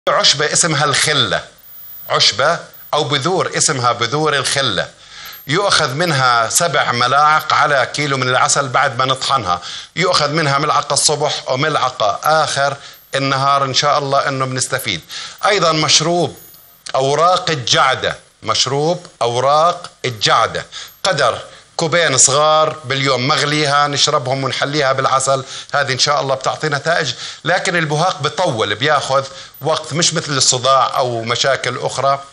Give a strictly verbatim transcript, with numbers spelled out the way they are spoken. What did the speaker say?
عشبة اسمها الخلة، عشبة أو بذور اسمها بذور الخلة، يؤخذ منها سبع ملاعق على كيلو من العسل بعد ما نطحنها، يؤخذ منها ملعقة الصبح وملعقة آخر النهار إن شاء الله إنه بنستفيد. أيضا مشروب أوراق الجعدة، مشروب أوراق الجعدة قدر كوبين صغار باليوم مغليها نشربهم ونحليها بالعسل، هذه إن شاء الله بتعطي نتائج. لكن البهاق بطول، بياخذ وقت، مش مثل الصداع أو مشاكل أخرى.